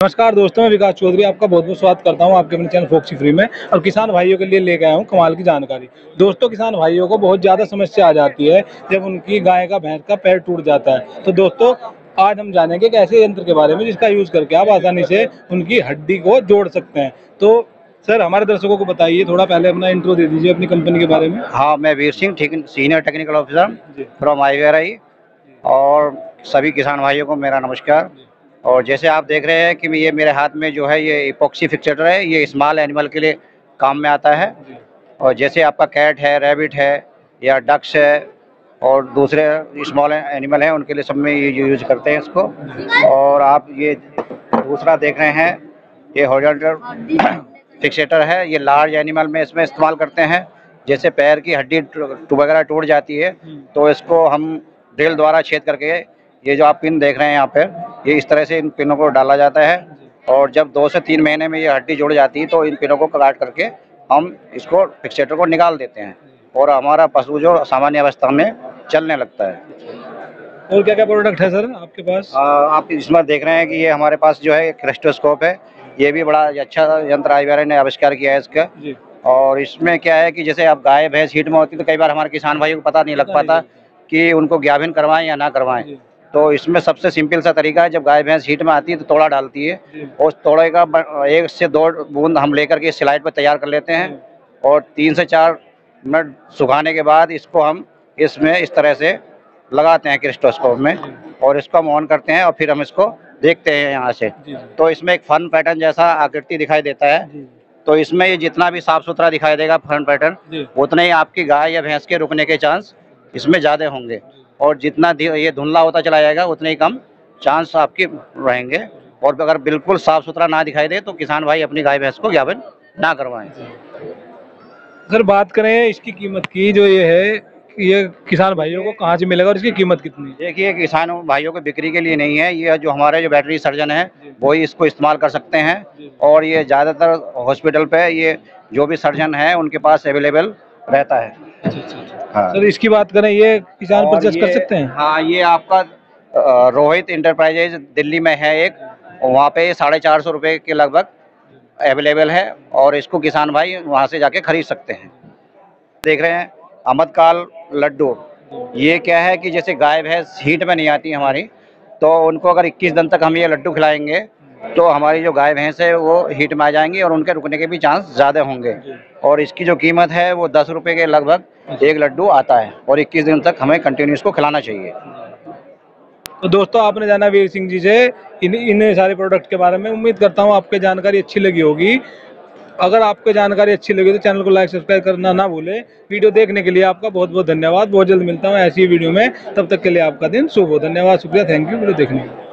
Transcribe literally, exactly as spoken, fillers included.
नमस्कार दोस्तों, मैं विकास चौधरी आपका बहुत बहुत स्वागत करता हूं आपके अपने चैनल फोक्सी फ्री में। और किसान भाइयों के लिए लेकर आया हूं कमाल की जानकारी। दोस्तों, किसान भाइयों को बहुत ज़्यादा समस्या आ जाती है जब उनकी गाय का भैंस का पैर टूट जाता है। तो दोस्तों, आज हम जानेंगे एक ऐसे यंत्र के बारे में जिसका यूज़ करके आप आसानी से उनकी हड्डी को जोड़ सकते हैं। तो सर, हमारे दर्शकों को बताइए, थोड़ा पहले अपना इंट्रो दे दीजिए अपनी कंपनी के बारे में। हाँ, मैं Veer Singh, senior technical officer from IVRI. और सभी किसान भाइयों को मेरा नमस्कार। और जैसे आप देख रहे हैं कि ये मेरे हाथ में जो है ये इपॉक्सी फिक्सेटर है, ये स्मॉल एनिमल के लिए काम में आता है। और जैसे आपका कैट है, रैबिट है या डक्स है और दूसरे स्मॉल एनिमल हैं, उनके लिए सब में ये यूज करते हैं इसको। और आप ये दूसरा देख रहे हैं, ये हॉरिजॉन्टल फिक्सेटर है, ये लार्ज एनिमल में इसमें इस्तेमाल करते हैं। जैसे पैर की हड्डी वगैरह टूट जाती है तो इसको हम ड्रिल द्वारा छेद करके, ये जो आप पिन देख रहे हैं यहाँ पे, ये इस तरह से इन पिनों को डाला जाता है। और जब दो से तीन महीने में ये हड्डी जुड़ जाती है तो इन पिनों को काट करके हम इसको फिक्सेटर को निकाल देते हैं और हमारा पशु जो सामान्य अवस्था में चलने लगता है। और क्या क्या प्रोडक्ट है सर आपके पास? आ, आप इसमें देख रहे हैं कि ये हमारे पास जो है क्रेस्टोस्कोप है। ये भी बड़ा अच्छा यंत्र आईवीआरआई ने आविष्कार किया है इसका। और इसमें क्या है कि जैसे आप गाय भैंस हीट में होती है तो कई बार हमारे किसान भाइयों को पता नहीं लग पाता कि उनको ग्याभिन करवाएं या ना करवाएं। तो इसमें सबसे सिंपल सा तरीका है, जब गाय भैंस हीट में आती है तो तोड़ा डालती है, और उस तोड़े का एक से दो बूंद हम लेकर के स्लाइड पर तैयार कर लेते हैं और तीन से चार मिनट सुखाने के बाद इसको हम इसमें इस तरह से लगाते हैं क्रेस्टोस्कोप में, और इसको हम ऑन करते हैं और फिर हम इसको देखते हैं यहाँ से। तो इसमें एक फन पैटर्न जैसा आकृति दिखाई देता है। तो इसमें ये जितना भी साफ सुथरा दिखाई देगा फन पैटर्न, उतने ही आपकी गाय या भैंस के रुकने के चांस इसमें ज़्यादा होंगे। और जितना ये धुंधला होता चला जाएगा उतने ही कम चांस आपके रहेंगे। और अगर बिल्कुल साफ सुथरा ना दिखाई दे तो किसान भाई अपनी गाय भैंस को ग्याभिन ना करवाएं। सर, बात करें इसकी कीमत की, जो ये है, ये किसान भाइयों को कहाँ से मिलेगा और इसकी कीमत कितनी है? देखिए, किसान भाइयों को बिक्री के लिए नहीं है, ये जो हमारे जो बैटरी सर्जन है वही इसको इस्तेमाल कर सकते हैं। और ये ज़्यादातर हॉस्पिटल पे ये जो भी सर्जन है उनके पास अवेलेबल रहता है। हाँ। सर, इसकी बात करें, ये किसान परचेस कर सकते हैं? हाँ, ये आपका रोहित इंटरप्राइजेज दिल्ली में है एक, वहाँ पे साढ़े चार सौ रुपये के लगभग अवेलेबल है और इसको किसान भाई वहाँ से जाके खरीद सकते हैं। देख रहे हैं अमृतकाल लड्डू, ये क्या है कि जैसे गाय भैंस हीट में नहीं आती हमारी, तो उनको अगर इक्कीस दिन तक हम ये लड्डू खिलाएंगे तो हमारी जो गाय भैंस है वो हीट में आ जाएंगी और उनके रुकने के भी चांस ज़्यादा होंगे। और इसकी जो कीमत है वो दस रुपये के लगभग एक लड्डू आता है और इक्कीस दिन तक हमें कंटिन्यू इसको खिलाना चाहिए। तो दोस्तों, आपने जाना वीर सिंह जी से इन इन सारे प्रोडक्ट के बारे में। उम्मीद करता हूँ आपको जानकारी अच्छी लगी होगी। अगर आपको जानकारी अच्छी लगी तो चैनल को लाइक सब्सक्राइब करना ना भूलें। वीडियो देखने के लिए आपका बहुत बहुत धन्यवाद। बहुत जल्द मिलता हूँ ऐसी वीडियो में, तब तक के लिए आपका दिन शुभ हो। धन्यवाद, शुक्रिया, थैंक यू वीडियो देखने के लिए।